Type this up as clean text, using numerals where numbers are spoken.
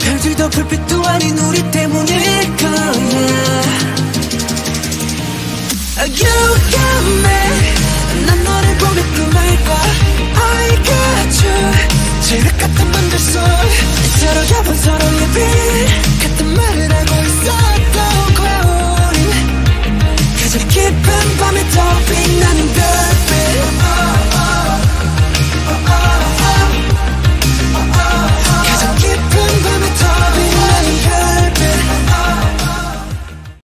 별들도 불빛도 아닌 우리 때문일 거야. You got me